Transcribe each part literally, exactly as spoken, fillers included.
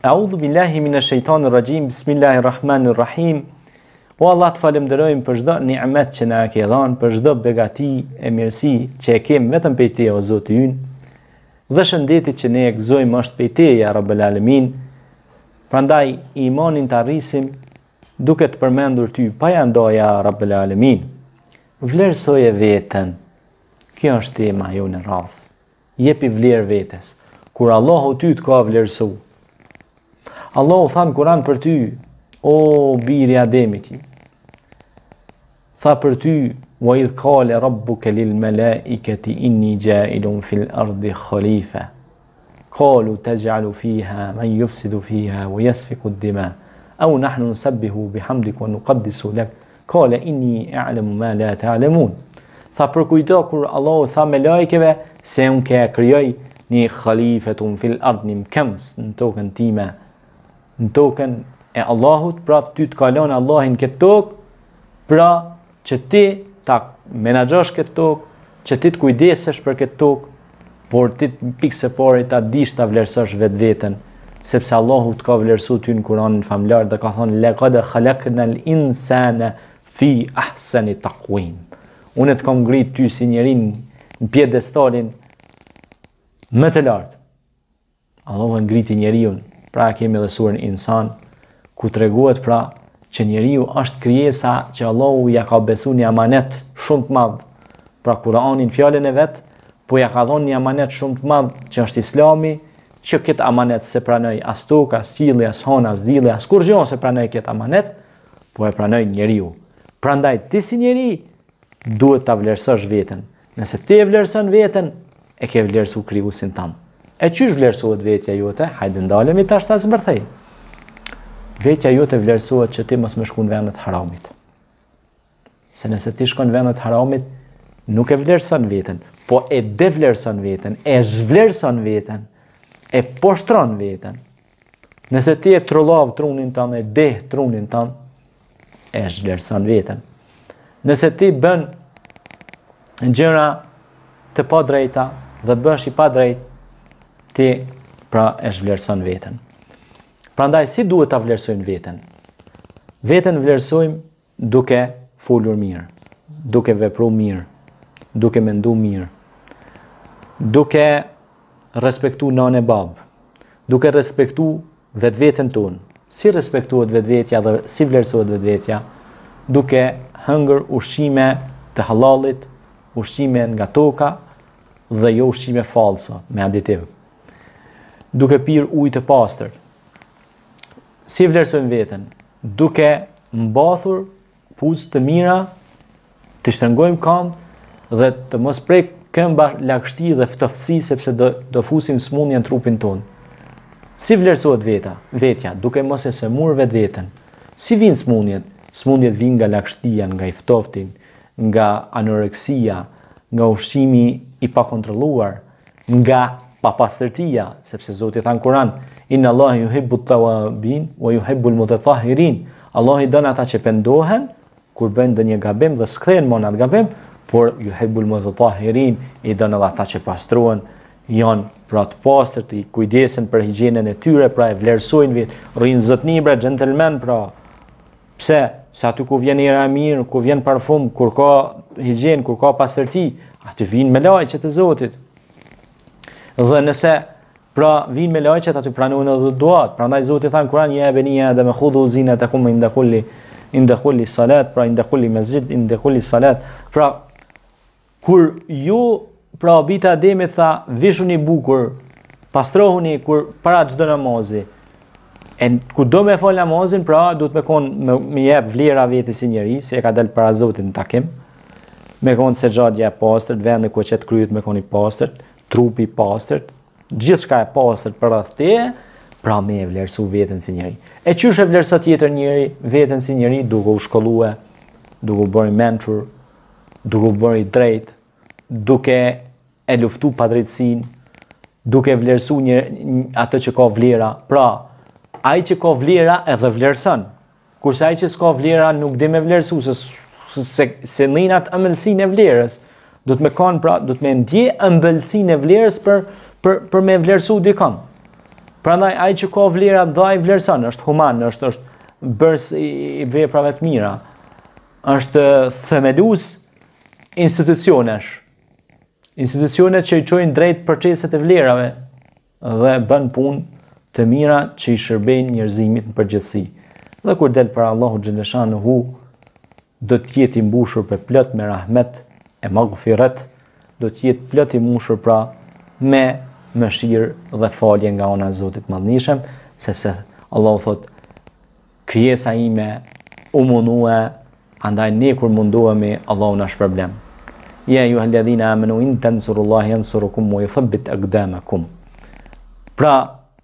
A'udhu billahi minash shaitanir rajim. Bismillahirrahmanirrahim. O Allah, të falenderojmë për çdo ni'met që na ke dhënë, për çdo begati e mirësi që e kemi vetëm prej Te, o Zoti ynë. Dhe shëndeti që ne e gëzojmë është prej Te, ja Rabbel Alamin. Prandaj imanin të arrisim duke të përmendur Ty pa ja ndo, ja Rabbel Alamin. Vlerësoje veten. Kjo është tema jonë e radhës. Jepi vlerë vetes. Kur Allahu ty të ka vlerësu. Allahu tha në Kur'an për ty, o biri Ademit, tha për ty, wa idh qala rabbuka lil malaikati inni ja'ilun fil ardi khalifa. Qalu taj'alu fiha man yufsidu fiha wa yasfiku ad-dima. Aw nahnu nusabbihu bihamdika wa nuqaddisu lak. Qala inni a'lamu ma la ta'lamun. Tha për kujto kur Allahu tha me lajkeve se unë ke krijoj një khalifetun fil ard, një mkems në tokën time, në tokën e Allahut, pra ty të kalon Allahin këtë tokë, pra që ti ta menaxhosh këtë tokë, që ti të kujdesesh për këtë tokë, por ti pikë së pari ta dish ta vlerësosh vetveten, sepse Allahu të ka vlerësu ty në Kur'anin famlar dhe ka thonë laqad khalaqnal insana fi ahsani taqwim. Unë të kam ngrit ty si njerin në pjedestalin më të lartë. Allahu e ngriti njeriun, pra kemi dhe surën Insan, ku të reguat pra që njeriu është krijesa që Allahu ja ka besu një amanet shumë të madhë. Pra Kur'anin fjallën e vetë, po ja ka thonë një amanet shumë të madhë që është Islami, që këtë amanet se pranoj as tokë, as qielli, as hona, as dielli, as kur gjë se pranoj këtë amanet, po e pranoj njeriu. Prandaj ti si njeri duhet ta vlerësosh veten. Nëse ti e vlerëson veten, e ke vlerësu krijuesin tënd. E qysh vlerësohet vetja jote? Hajde ndalemi tash ta zbërthej. Vetja jote vlerësohet që ti mos më shkon në vendet haramit. Se nëse ti shkon në vendet haramit, nuk e vlerëson veten, po e devlerëson veten, e zhvlerëson veten, e poshtron veten. Nëse ti e trollav trunin tënd, e deh trunin tënd, e zhvlerëson veten. Nëse ti bën gjëra të pa drejta dhe bësh i pa drejt, ti pra e zhvlerëson veten. Prandaj si duhet ta vlerësojmë veten? Veten vlerësojmë duke folur mirë, duke vepruar mirë, duke menduar mirë, duke respektuar nanë e babë, duke respektuar vetveten tonë. Si respektohet vetvetja dhe si vlerësohet vetvetja? Duke hëngër ushqime të halalit, ushqime nga toka dhe jo ushqime falsa me aditiv. Duke pirë ujë të pastër. Si vlerësojmë veten? Duke mbathur puzë të mira, të shtrëngojmë këmbë dhe të mos prek këmba lagështi dhe ftofësi sepse do, do fusim smundje në trupin tonë. Si vlerësohet veta? Vetja, duke mos e sëmur vetveten. Si vinë smundjet? Smundjet vinë nga lagështia, nga i ftoftin, nga anoreksia, nga ushqimi i pakontrolluar, nga papastërtia, sepse Zoti tha në Kur'an, inna Allaha yuhibbu at-tawwabin wa yuhibbu al-mutatahhirin. Allah i don ata që pendohen kur bëjnë ndonjë gabim dhe s'kthehen më në atë gabim, por yuhibbu al-mutatahhirin, i don edhe ata që pastrohen, janë pra të pastërt, i kujdesen për higjienën e tyre, pra e vlerësojnë vetë, rrinë zotnibra, gentleman, pra pse? Se aty ku vjen era mirë, ku vjen parfum, kur ka higjienë, kur ka pastërti, aty vinë me lajqet e Zotit. Dhe nëse pra vinë me lajqet, aty pranojnë edhe duat. Prandaj Zoti tha në Kur'an, ya bani Adam khudhu zinatakum inda kulli inda kulli salat, pra inda kulli masjid, inda kulli salat. Pra kur ju pra bita Ademit tha, vishuni bukur, pastrohuni kur para çdo namazi. E kur do me fal namazin, pra duhet me kon me, me jep vlera vetes si njeri, se e ka dal para Zotit në takim. Me kon se xhadja e pastërt, vendi ku qet kryet me kon i pastërt, trupi i pastërt, gjithçka e pastërt për rreth teje, pra me e vlerësu veten si njeri. E qysh e vlerëso tjetër njeri veten si njeri? Duke u shkollue, duke u bërë mentor, duke u bërë i drejt, duke e luftu padrejtësinë, duke vlerësu një, atë që ka vlera. Pra ai që ka vlera edhe vlerëson. Kurse ai që s'ka vlera nuk di me vlerësu, se se, se ninat ëmbëlsinë e vlerës. Do të më kanë pra, do të më ndje ëmbëlsinë e vlerës për për për me vlerësu dikon. Prandaj ai që ka vlera dha i vlerëson, është human, është është bërës i veprave të mira, është themelus institucionesh, institucionet që i çojnë drejt proceset e vlerave dhe bën punë të mira që i shërbejnë njerëzimit në përgjithësi. Dhe kur del para Allahu xhaleshanuhu, do të jetë i mbushur për plot me rahmet e magfiret, do të jetë plot i mbushur pra me mëshirë dhe falje nga ana e Zotit Madhërisëm, sepse Allahu thot, krijesa ime u mundua, andaj ne kur munduemi, Allahu na shpërblen. Ja ayyuhalladhina amanu in tansurullaha yansurukum wa yuthabbit aqdamakum. Pra,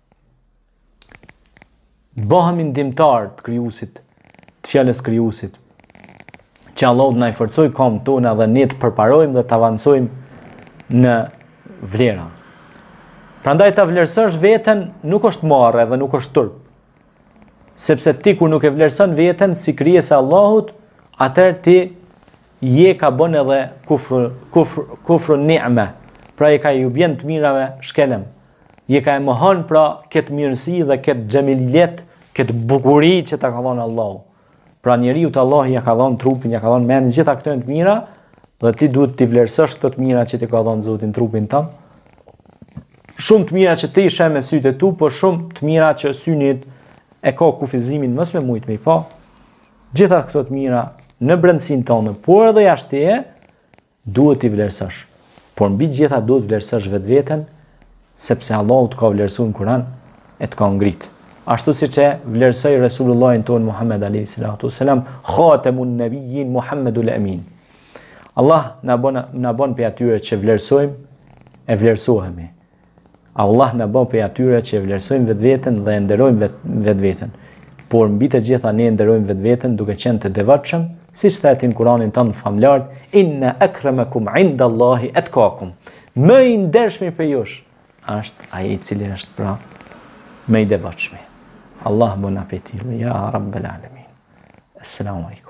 bëhemi ndihmtar të krijuesit, të fjalës krijuesit, që Allahu na i forcoj kohën tonë dhe ne të përparojmë dhe të avancojmë në vlera. Prandaj ta vlerësosh veten nuk është marrë dhe nuk është turp. Sepse ti kur nuk e vlerëson veten si krijesë e Allahut, atëherë ti je ka bën edhe kufr kufr kufr ni'me. Pra je ka ju bën të mirave shkelem. Je ka e mohon pra këtë mirësi dhe këtë xhemiliet, këtë bukuri që ta ka dhënë Allahu. Pra njeriu të Allah ja ka dhënë trupin, ja ka dhënë mendin, gjitha këto janë të mira, dhe ti duhet t'i vlerësosh këto të mira që ti ka dhënë Zoti në trupin tënd. Shumë të mira që ti i sheh me sytë e tu, por shumë të mira që synit e ka kufizimin mos me mujt me i pa. Gjitha këto të mira në brendësinë tonë, por edhe jashtë teje, duhet t'i vlerësosh. Por mbi gjitha duhet vlerësosh vetveten, sepse Allahu të ka vlerësuar në Kur'an e të ka ngrit. Ashtu si që vlerësoj Resulullahin tonë Muhammed alayhi salatu wasalam, khatamun nabiyyin Muhammedul Amin. Allah na bën na bën për atyre që vlerësojmë, e vlerësohemi. Allah na bën për atyre që vlerësojmë vetveten dhe e nderojmë vet, vetveten. Por mbi të gjitha ne nderojmë vetveten duke qenë të devotshëm, siç thotë në Kur'anin tonë famlar, inna akramakum indallahi atqakum. Më i ndershmi për jush është ai i cili është pra më i devotshëm. Allah bon appétit, ya Rabbel Alamin. Assalamu alaikum.